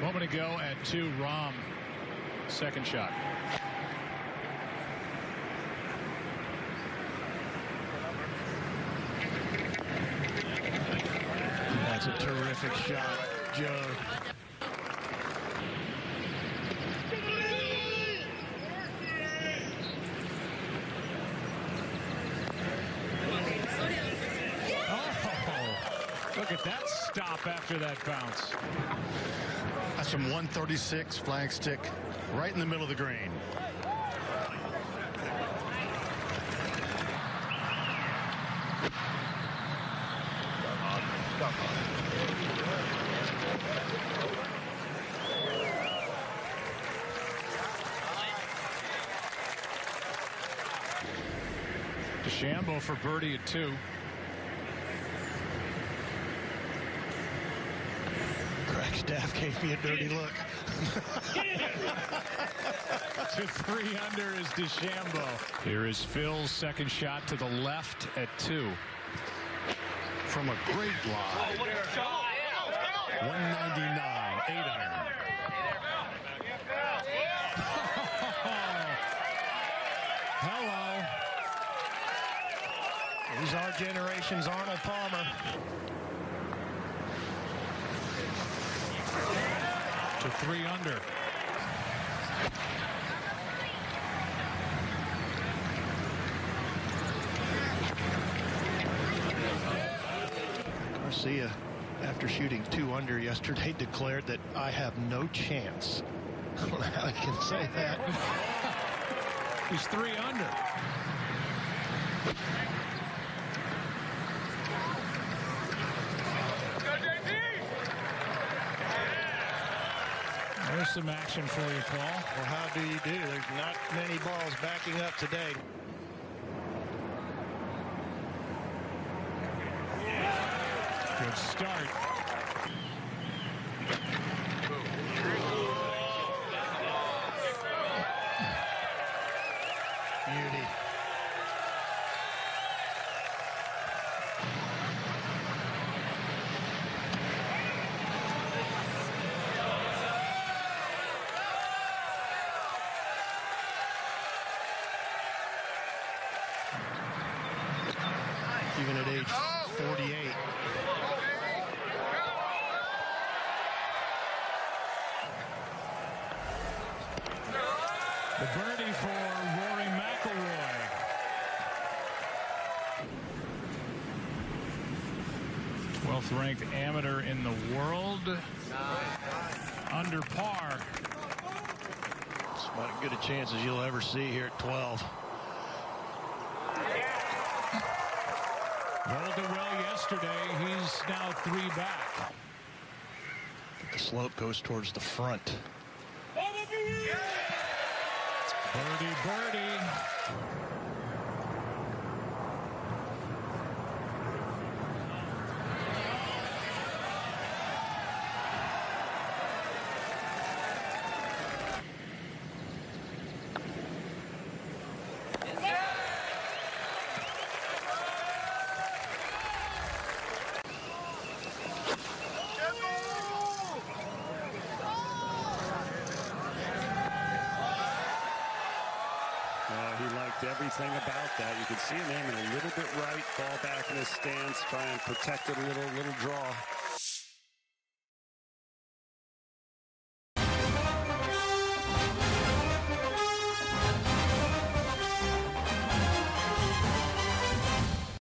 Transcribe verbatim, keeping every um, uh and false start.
Moment ago at two, Rahm, second shot. That's a terrific shot, Joe. Oh, look at that stop after that bounce. That's from one thirty-six, flag stick right in the middle of the green. DeChambeau for birdie at two. Craig Staff gave me a dirty look. To three under is DeChambeau. Here is Phil's second shot to the left at two. From a great lie. one ninety-nine, eight iron. Hello. He's our generation's Arnold Palmer. To three under. Garcia, after shooting two under yesterday, declared that I have no chance. I don't know how he can say that. He's three under. There's some action for you, Paul. Well, how do you do? There's not many balls backing up today. Good start. Beauty. Even at age forty-eight. The birdie for Rory McIlroy. twelfth ranked amateur in the world. Under par. It's about as good a chance as you'll ever see here at twelve. Rolled it well yesterday. He's now three back. The slope goes towards the front. Birdie, birdie. Everything about that. You can see him aiming a little bit right, ball back in his stance, try and protect it a little, little draw.